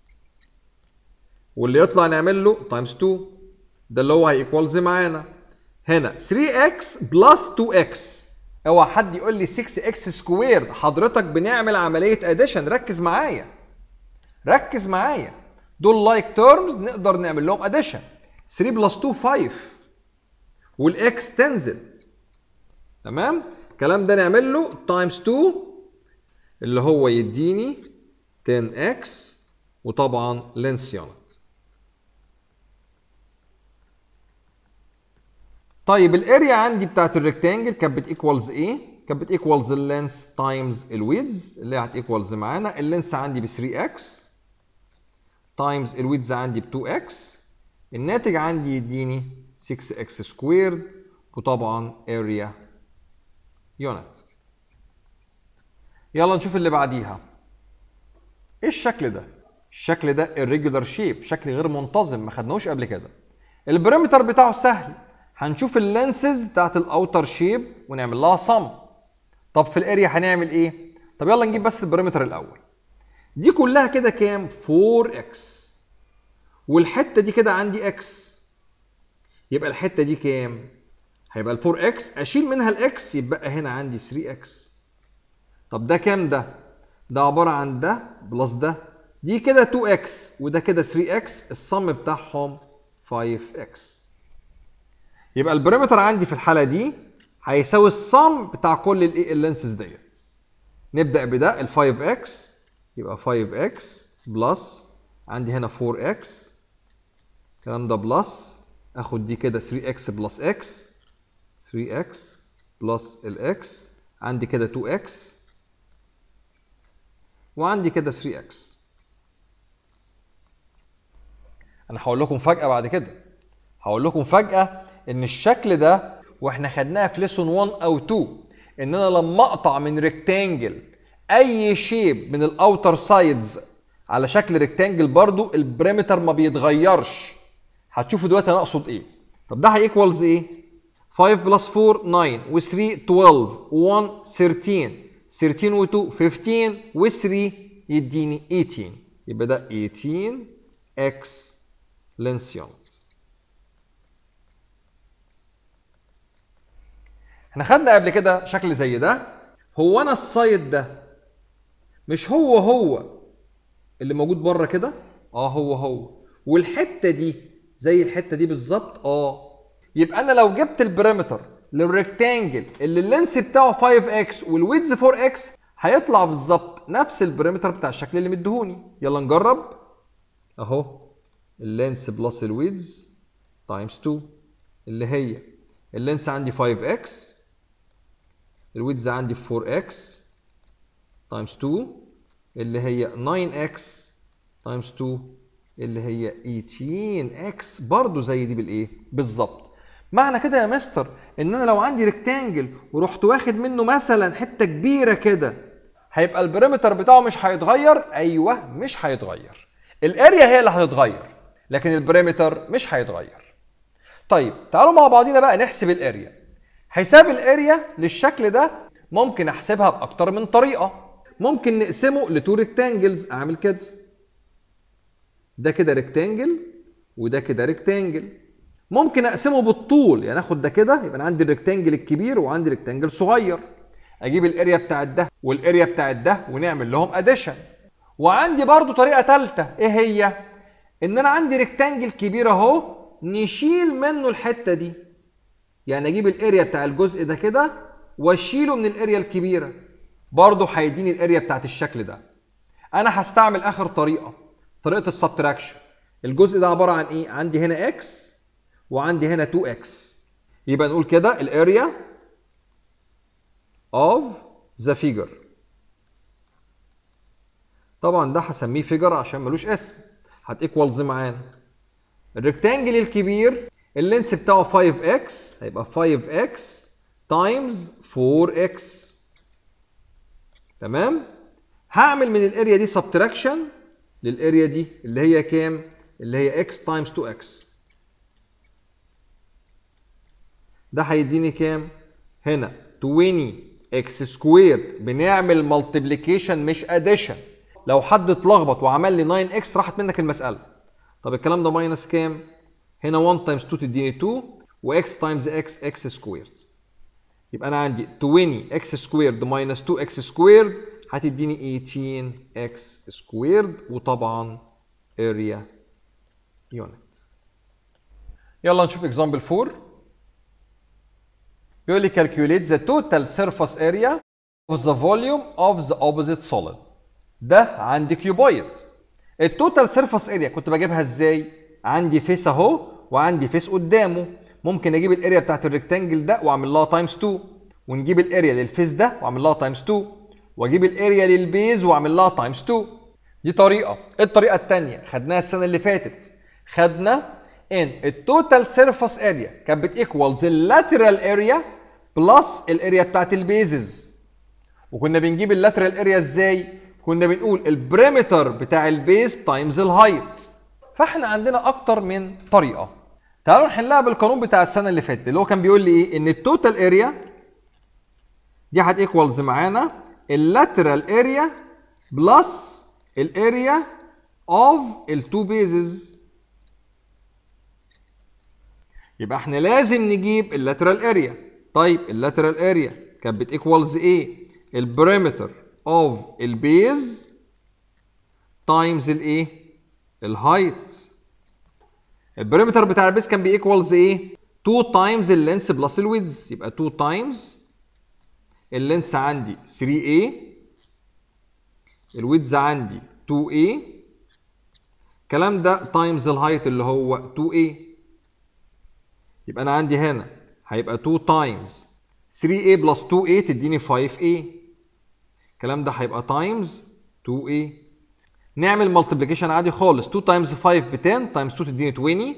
واللي يطلع نعمل له تايمز اتنين، ده اللي هو هيكوالز معانا هنا تلاتة اكس بلس اتنين اكس. اوعى حد يقول لي ستة اكس سكوير، حضرتك بنعمل عمليه اديشن. ركز معايا ركز معايا، دول لايك تيرمز نقدر نعمل لهم اديشن. تلاتة بلس اتنين خمسة والاكس تنزل. تمام؟ الكلام ده نعمل له تايمز اتنين اللي هو يديني عشرة اكس، وطبعا لينس يونت. طيب الاريا عندي بتاعت الريكتانجل كانت بتيكوالز ايه؟ كانت بتيكوالز اللينس تايمز الويدز اللي هي هتيكوالز معانا. اللينس عندي ب تلاتة اكس تايمز الويدز عندي ب اتنين اكس، الناتج عندي يديني ستة اكس سكويرد، وطبعا اريا يونت. يلا نشوف اللي بعديها. ايه الشكل ده؟ الشكل ده irregular shape، شكل غير منتظم ما خدناهوش قبل كده. البريمتر بتاعه سهل، هنشوف اللينسز بتاعت الاوتر شيب ونعمل لها صم. طب في الاريا هنعمل ايه؟ طب يلا نجيب بس البريمتر الاول. دي كلها كده كام؟ أربعة اكس، والحته دي كده عندي اكس، يبقى الحته دي كام؟ هيبقى ال أربعة اكس، اشيل منها الاكس يبقى هنا عندي تلاتة اكس. طب ده كام ده؟ ده عباره عن ده بلس ده، دي كده اتنين اكس وده كده تلاتة اكس، الصم بتاعهم خمسة اكس. يبقى البريمتر عندي في الحاله دي هيساوي الصم بتاع كل الايه اللينسز ديت. نبدا بده ال خمسة اكس، يبقى خمسة اكس بلس عندي هنا أربعة اكس، الكلام ده بلس، اخد دي كده تلاتة اكس بلس اكس، تلاتة اكس بلس الاكس، عندي كده اتنين اكس، وعندي كده تلاتة اكس. انا هقول لكم فجأة بعد كده، هقول لكم فجأة ان الشكل ده واحنا خدناها في ليسون واحد او اتنين، ان انا لما اقطع من ريكتانجل اي شيب من الاوتر سايدز على شكل ريكتانجل برضو البريمتر ما بيتغيرش. هتشوفوا دلوقتي انا اقصد ايه. طب ده هيكوالز ايه؟ خمسة بلس أربعة تسعة و3 اتناشر و1 تلتاشر، تلتاشر و2 خمستاشر و3 يديني تمنتاشر، يبقى ده تمنتاشر اكس لينس يونت. احنا خدنا قبل كده شكل زي ده. هو انا السايد ده مش هو هو اللي موجود بره كده؟ اه هو هو. والحته دي زي الحته دي بالظبط؟ اه. يبقى انا لو جبت البريمتر للريكتانجل اللي اللينس بتاعه خمسة اكس والويدز أربعة اكس هيطلع بالظبط نفس البريمتر بتاع الشكل اللي مديهوني. يلا نجرب. اهو اللينس بلس الويدز تايمز اتنين اللي هي اللينس عندي خمسة اكس، الويدز عندي أربعة اكس تايمز اتنين اللي هي تسعة اكس تايمز اتنين اللي هي تمنتاشر اكس، برضه زي دي بالايه؟ بالظبط. معنى كده يا مستر ان انا لو عندي ريكتانجل ورحت واخد منه مثلا حته كبيره كده، هيبقى البريمتر بتاعه مش هيتغير؟ ايوه مش هيتغير، الاريا هي اللي هتتغير لكن البريمتر مش هيتغير. طيب تعالوا مع بعضينا بقى نحسب الاريا. حساب الاريا للشكل ده ممكن احسبها باكتر من طريقه. ممكن نقسمه لتو ريكتانجلز، اعمل كده، ده كده ريكتانجل وده كده ريكتانجل. ممكن اقسمه بالطول، يعني اخد ده كده يبقى انا عندي الريكتانجل الكبير وعندي ريكتانجل صغير، اجيب الاريا بتاعت ده والاريا بتاعت ده ونعمل لهم اديشن. وعندي برضو طريقه ثالثه، ايه هي؟ ان انا عندي ريكتانجل كبير اهو، نشيل منه الحته دي، يعني اجيب الاريا بتاع الجزء ده كده واشيله من الاريا الكبيره، برضو هيديني الاريا بتاعت الشكل ده. انا هستعمل اخر طريقه، طريقه السبتراكشن. الجزء ده عباره عن ايه؟ عندي هنا اكس وعندي هنا اتنين اكس، يبقى نقول كده الاريا of the figure. طبعا ده هسميه فيجر عشان ملوش اسم، هتيكوالز معانا الريكتانجل الكبير اللينس بتاعه خمسة اكس، هيبقى خمسة اكس تايمز أربعة اكس. تمام؟ هعمل من الاريا دي سبتراكشن للاريا دي اللي هي كام؟ اللي هي اكس تايمز اتنين اكس. ده هيديني كام؟ هنا عشرين اكس سكوير. بنعمل مالتيبليكيشن مش اديشن، لو حد اتلخبط وعمل لي تسعة اكس راحت منك المساله. طب الكلام ده ماينس كام؟ هنا واحد تايمز اتنين تديني اتنين واكس تايمز اكس اكس سكوير. يبقى انا عندي عشرين اكس سكويرد ماينس اتنين اكس سكويرد هتديني تمنتاشر اكس سكويرد، وطبعا اريا يونت. يلا نشوف اكزامبل أربعة. بيقول لي calculate the total surface area of the volume of the opposite solid. ده عندي كيوبويد. التوتال سيرفاس اريا كنت بجيبها ازاي؟ عندي فيس اهو وعندي فيس قدامه، ممكن اجيب الاريا بتاعت الريكتانجل ده واعمل لها تايمز اتنين، ونجيب الاريا للفيس ده واعمل لها تايمز اتنين، واجيب الاريا للبيز واعمل لها تايمز اتنين. دي طريقه. الطريقه الثانيه خدناها السنه اللي فاتت، خدنا ان التوتال سيرفاس اريا كانت بتيكوالز اللاترال اريا بلس الاريا بتاعت البيزز. وكنا بنجيب اللاترال اريا ازاي؟ كنا بنقول البريمتر بتاع البيز تايمز الهايت. فاحنا عندنا اكتر من طريقه. تعالوا نحلها بالقانون بتاع السنه اللي فاتت اللي هو كان بيقول لي ايه؟ ان التوتال اريا دي هتيكوالز معانا اللاترال اريا بلس الاريا اوف التو بيزز. يبقى احنا لازم نجيب اللاترال اريا. طيب اللاترال اريا كانت بتيكوالز ايه؟ البريمتر اوف البيز تايمز الايه؟ الهايت. البريمتر بتاع البيز كان بيكوالز ايه؟ اتنين تايمز اللينس بلس الويدز، يبقى اتنين تايمز اللينس عندي تلاتة ايه، الويدز عندي اتنين ايه، الكلام ده تايمز الهايت اللي هو اتنين ايه. يبقى انا عندي هنا هيبقى اتنين تايمز تلاتة ايه بلس اتنين ايه تديني خمسة ايه، الكلام ده هيبقى تايمز اتنين ايه. نعمل مالتيبليكيشن عادي خالص، اتنين تايمز خمسة ب عشرة تايمز اتنين تديني عشرين،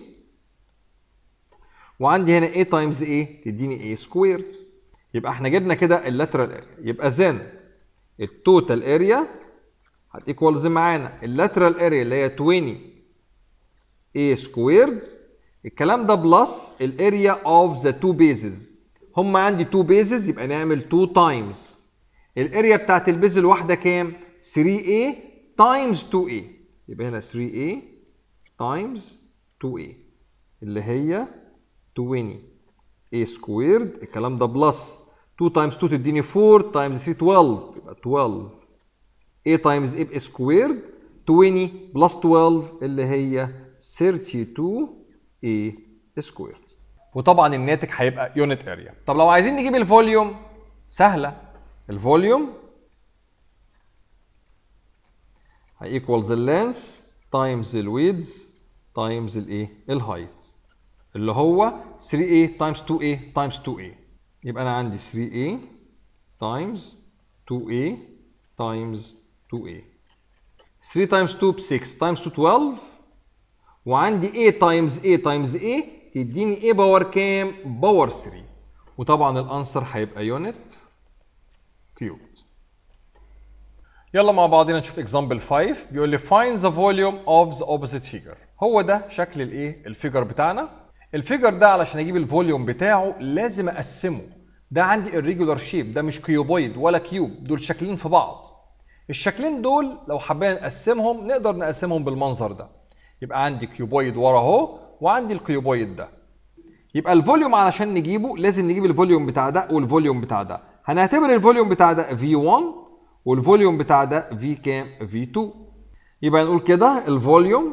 وعندي هنا a تايمز a تديني a سكويرد. يبقى احنا جبنا كده اللاترال اريا. يبقى زين التوتال اريا هتيكوالز معانا اللاترال اريا اللي هي عشرين a سكويرد، الكلام ده بلس الاريا اوف ذا تو بيزز. هم عندي تو بيزز يبقى نعمل اتنين تايمز الاريا بتاعت البيز الواحده كام؟ تلاتة ايه تايمز اتنين ايه، يبقى هنا تلاتة ايه تايمز اتنين ايه اللي هي عشرين a سكويرد، الكلام ده بلس اتنين تايمز اتنين تديني اربعة تايمز تلاتة اتناشر، يبقى اتناشر a تايمز a ب سكويرد، عشرين بلس اتناشر اللي هي اتنين وتلاتين a سكويرد. وطبعا الناتج هيبقى يونت اريا. طب لو عايزين نجيب الفوليوم سهله، الفوليوم هيكوالز اللينس تايمز الويدز تايمز الايه الهايت اللي هو ثري اي تايمز تو اي تايمز تو اي. يبقى انا عندي ثري اي تايمز تو اي تايمز تو اي. ثري تايمز تو ب سكس تايمز تو تويلف، وعندي A تايمز A تايمز A تديني A باور كام؟ باور ثري. وطبعا الانسر هيبقى يونت كيوبد. يلا مع بعضنا نشوف اكزامبل خمسة. بيقول لي find the volume of the opposite figure. هو ده شكل الايه الفيجر بتاعنا. الفيجر ده علشان اجيب الفوليوم بتاعه لازم اقسمه. ده عندي irregular shape، ده مش كيوبويد ولا كيوب، دول شكلين في بعض. الشكلين دول لو حبينا نقسمهم نقدر نقسمهم بالمنظر ده. يبقى عندي كيوبويد ورا اهو، وعندي الكيوبويد ده. يبقى الفوليوم علشان نجيبه لازم نجيب الفوليوم بتاع ده والفوليوم بتاع ده. هنعتبر الفوليوم بتاع ده في واحد والفوليوم بتاع ده في كام؟ في تو. يبقى نقول كده الفوليوم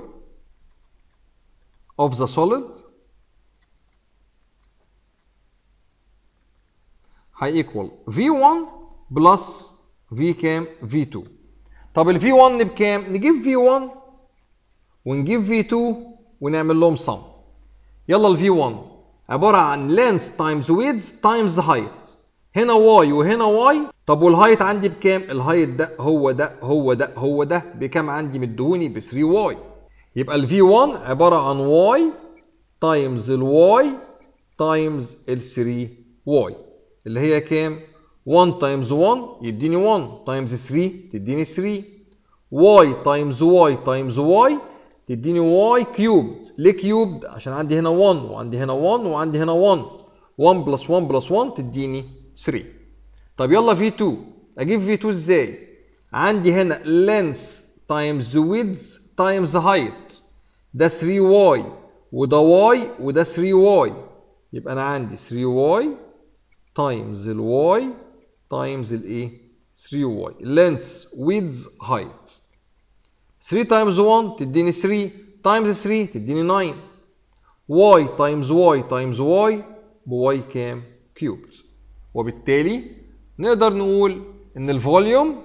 of the solid هيكوال في واحد بلس في كام؟ في تو. طب ال في واحد بكام؟ نجيب في واحد ونجيب في تو ونعمل لهم sum. يلا ال في واحد عبارة عن length times width times height. هنا y وهنا y. طب والهايت عندي بكام؟ الهايت ده هو ده هو ده هو ده بكام عندي؟ مدهوني ب ثري واي. يبقى ال في واحد عبارة عن y times ال y times ال ثري واي اللي هي كام؟ واحد times واحد يديني واحد times ثري تديني ثري. y times y times y تديني y كيوبد. ليه كيوبد؟ عشان عندي هنا واحد وعندي هنا واحد وعندي هنا واحد. واحد بلس واحد بلس واحد تديني ثري. طب يلا في تو. اجيب في تو ازاي؟ عندي هنا length times width times height. ده ثري واي وده y وده ثري واي. يبقى انا عندي ثري واي times ال y times الايه؟ ثري واي. length width height. ثري times واحد تديني ثري times ثري تديني ناين. y times y times y ب y كام؟ كيوبد. وبالتالي نقدر نقول ان الفوليوم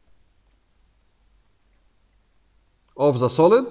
of the solid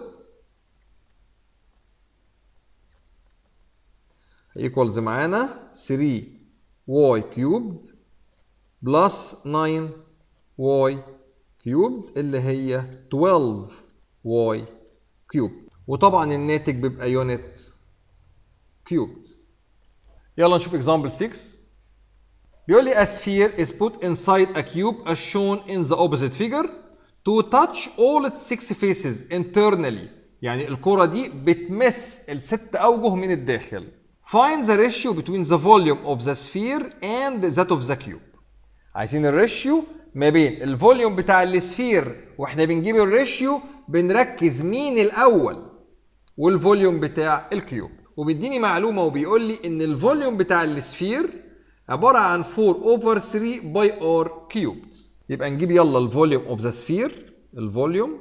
equals معانا ثري واي كيوبد بلس ناين واي كيوبد اللي هي تويلف واي كيوبد. وطبعا الناتج بيبقى يونت كيوبد. يلا نشوف example سكس. بيقول لي a sphere is put inside a cube as shown in the opposite figure to touch all its six faces internally. يعني الكرة دي بتمس الست أوجه من الداخل. Find the ratio between the volume of the sphere and that of the cube. عايزين الريشيو ما بين الفوليوم بتاع السفير، واحنا بنجيب الريشيو بنركز مين الأول والفوليوم بتاع الكيوب. وبيديني معلومة وبيقول لي إن الفوليوم بتاع السفير عبارة عن فور over ثري باي r cubed. يبقى نجيب يلا الفوليوم اوف ذا سفير. الفوليوم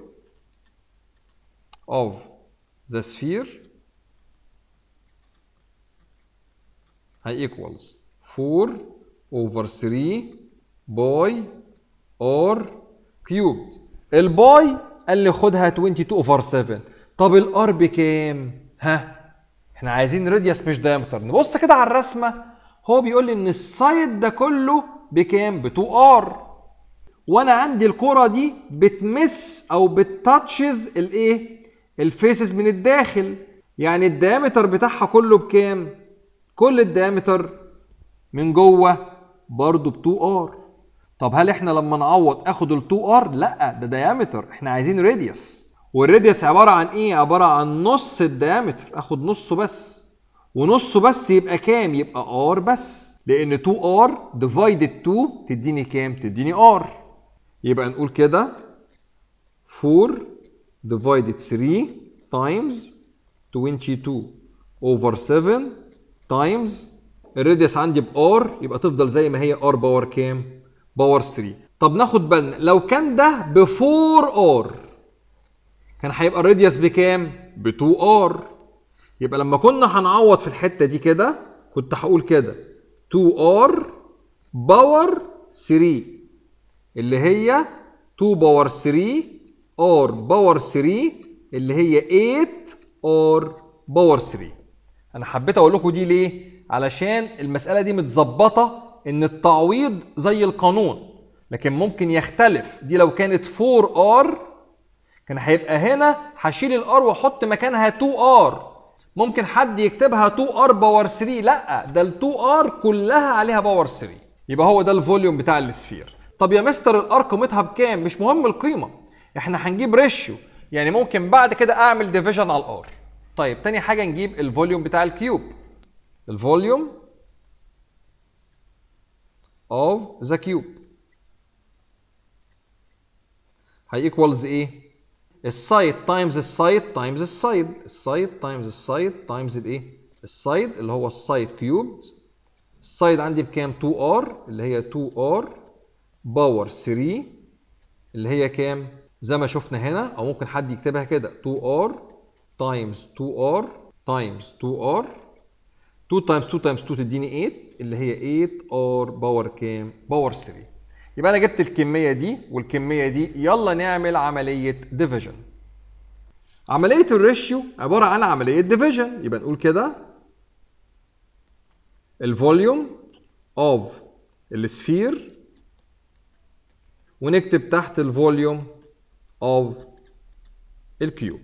اوف ذا سفير هي equals فور over ثري باي r cubed. الباي قال لي خدها اتنين وعشرين over سفن. طب الار بكام؟ ها احنا عايزين راديوس مش دايمتر. نبص كده على الرسمة، هو بيقول لي ان السايد ده كله بكام؟ ب تو ار. وانا عندي الكرة دي بتمس او بتتاتشز الايه؟ الفيسز من الداخل. يعني الديامتر بتاعها كله بكام؟ كل الديامتر من جوه برضه ب تو ار. طب هل احنا لما نعوض اخد ال تو ار؟ لا، ده ديامتر، احنا عايزين راديوس. والراديوس عبارة عن ايه؟ عبارة عن نص الديامتر. اخد نصه بس، ونصه بس يبقى كام؟ يبقى ار بس، لان تو ار divided تو تديني كام؟ تديني ار. يبقى نقول كده فور divided ثري times توينتي تو over سفن times الراديوس عندي بار، يبقى تفضل زي ما هي ار باور كام؟ باور ثري. طب ناخد بالنا لو كان ده ب فور ار كان هيبقى الراديوس بكام؟ ب تو ار. يبقى لما كنا هنعوض في الحته دي كده كنت هقول كده تو ار باور ثري اللي هي تو باور ثري ار باور ثري اللي هي تمانية ار باور تلاتة. انا حبيت اقول لكم دي ليه؟ علشان المساله دي متظبطه ان التعويض زي القانون، لكن ممكن يختلف. دي لو كانت أربعة ار كان هيبقى هنا هشيل الار واحط مكانها اتنين ار. ممكن حد يكتبها اتنين ار باور تلاتة، لا ده ال اتنين ار كلها عليها باور تلاتة. يبقى هو ده الفوليوم بتاع السفير. طب يا مستر الار قيمتها بكام؟ مش مهم القيمه، احنا هنجيب ريشيو، يعني ممكن بعد كده اعمل ديفيجن على الار. طيب تاني حاجه نجيب الفوليوم بتاع الكيوب. الفوليوم of the cube هي equals ايه؟ السايد تايمز السايد تايمز السايد، السايد تايمز السايد تايمز الايه؟ السايد اللي هو السايد كيوبد. السايد عندي بكام؟ اتنين ار اللي هي اتنين ار باور تلاتة اللي هي كام؟ زي ما شفنا هنا، او ممكن حد يكتبها كده اتنين ار تايمز اتنين ار تايمز اتنين ار. اتنين تايمز اتنين تايمز اتنين تديني تمانية اللي هي تمانية ار باور كام؟ باور تلاتة. يبقى انا جبت الكميه دي والكميه دي، يلا نعمل عمليه ديفيجن. عمليه الريشيو عباره عن عمليه ديفيجن، يبقى نقول كده الفوليوم اوف السفير ونكتب تحت الفوليوم اوف الكيوب.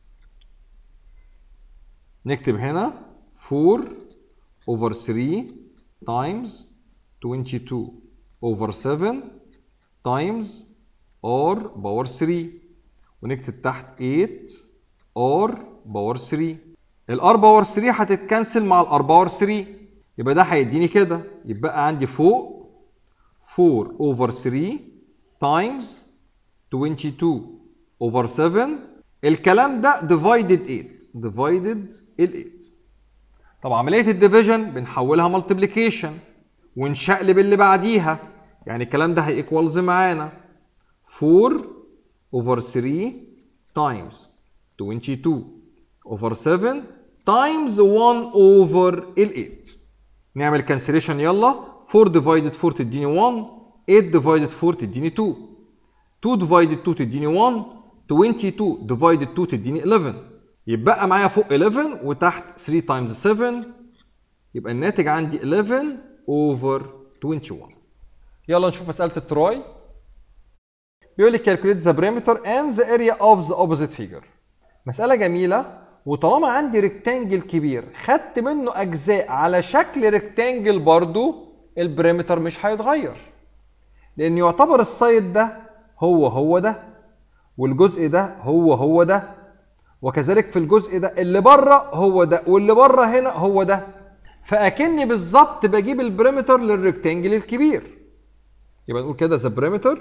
نكتب هنا أربعة over تلاتة times اتنين وعشرين over سبعة times r باور تلاتة، ونكتب تحت تمانية r باور تلاتة. الار باور تلاتة هتتكنسل مع الار باور تلاتة، يبقى ده هيديني كده. يبقى عندي فوق أربعة over تلاتة times اتنين وعشرين over سبعة. الكلام ده divided تمانية divided ال تمانية. طب عملية الديفيجن بنحولها مالتيبليكيشن ونشقلب اللي بعديها، يعني الكلام ده هيكوالز معانا أربعة over تلاتة times اتنين وعشرين over سبعة times واحد over ال تمانية. نعمل كانسليشن يلا. أربعة divided أربعة تديني واحد، تمانية divided أربعة تديني اتنين، اتنين divided اتنين تديني واحد، اتنين وعشرين divided اتنين تديني حداشر. يبقى معايا فوق حداشر وتحت تلاتة times سبعة، يبقى الناتج عندي حداشر over واحد وعشرين. يلا نشوف مسألة التراي. بيقول لي calculate the perimeter and the area of the opposite figure. مسألة جميلة، وطالما عندي ريكتانجل كبير خدت منه أجزاء على شكل ريكتانجل برضو، البريمتر مش هيتغير، لأن يعتبر السايد ده هو هو ده، والجزء ده هو هو ده، وكذلك في الجزء ده اللي بره هو ده، واللي بره هنا هو ده. فأكني بالظبط بجيب البريمتر للريكتانجل الكبير. يبقى نقول كده the perimeter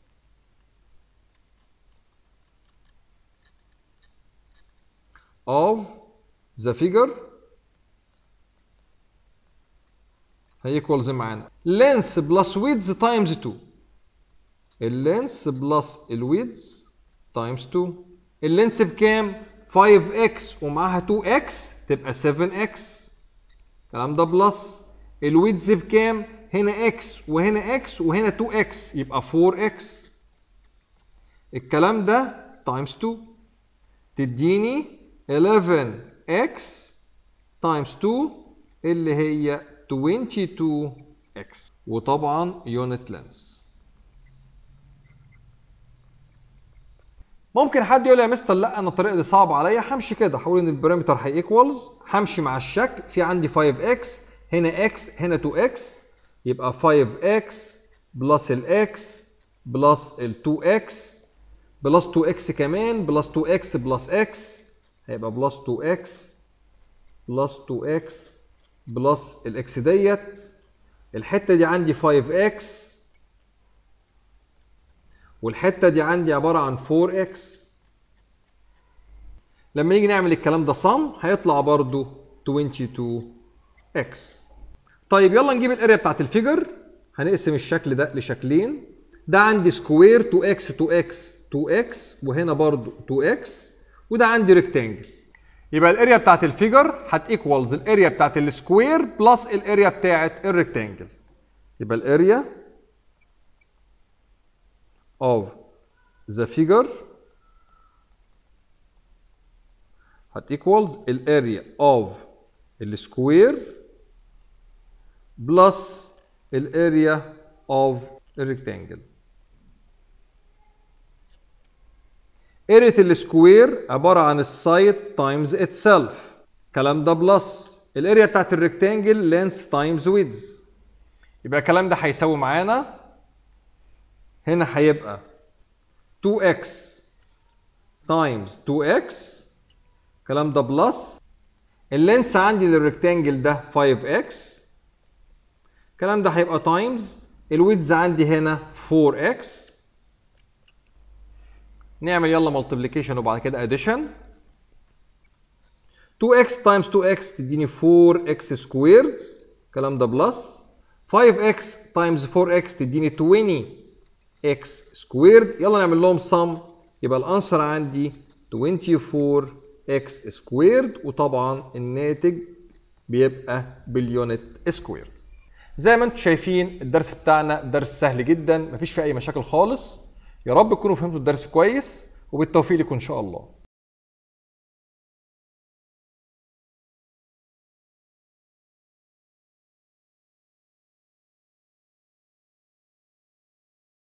of the figure هيكوالز معانا length plus width times اتنين. اللينس بلس الويدز times اتنين. اللينس بكام؟ خمسة اكس ومعاها اتنين اكس تبقى سبعة اكس. الكلام ده بلس الويدز بكام؟ هنا اكس وهنا اكس وهنا اتنين اكس يبقى أربعة اكس. الكلام ده تايمز اتنين تديني حداشر اكس تايمز اتنين اللي هي اتنين وعشرين اكس، وطبعا يونت لينس. ممكن حد يقول لي يا مستر لا انا الطريقه دي صعبه عليا، همشي كده هقول ان البريمتر هي ايكوالز، همشي مع الشكل. في عندي خمسة اكس هنا اكس هنا اتنين اكس، يبقى خمسة اكس بلس الاكس بلس ال اتنين اكس بلس اتنين اكس كمان بلس اتنين اكس بلس اكس، هيبقى بلس اتنين اكس بلس اتنين اكس بلس الاكس ديت. الحته دي عندي خمسة اكس والحته دي عندي عباره عن أربعة اكس. لما نيجي نعمل الكلام ده صم هيطلع برضو اتنين وعشرين اكس. طيب يلا نجيب الاريا بتاعت الفيجر. هنقسم الشكل ده لشكلين. ده عندي سكوير اتنين اكس اتنين اكس اتنين اكس وهنا برضو اتنين اكس، وده عندي ريكتانجل. يبقى الاريا بتاعت الفيجر هتيكوالز الاريا بتاعت السكوير بلس الاريا بتاعت الريكتانجل. يبقى الاريا of the figure هت equals الاريا of السكوير بلس الاريا of الريكتانجل. اريا السكوير عباره عن السايد تايمز اتسلف، الكلام ده بلس الاريا بتاعت الريكتانجل لينث تايمز ويدز. يبقى الكلام ده هيساوي معانا هنا هيبقى تو اكس تايمز تو اكس، الكلام ده بلس اللينث عندي للريكتانجل ده فايف اكس، الكلام ده هيبقى تايمز الويدز عندي هنا فور اكس. نعمل يلا ملتبليكيشن وبعد كده اديشن. تو اكس تايمز تو اكس تديني فور اكس سكويرد، الكلام ده بلس فايف اكس تايمز فور اكس تديني توينتي اكس سكويرد. يلا نعمل لهم سم، يبقى الانسر عندي توينتي فور اكس سكويرد، وطبعا الناتج بيبقى باليونت سكويرد. زي ما انتم شايفين الدرس بتاعنا درس سهل جدا، مفيش فيه اي مشاكل خالص. يا رب تكونوا فهمتوا الدرس كويس، وبالتوفيق لكم ان شاء الله.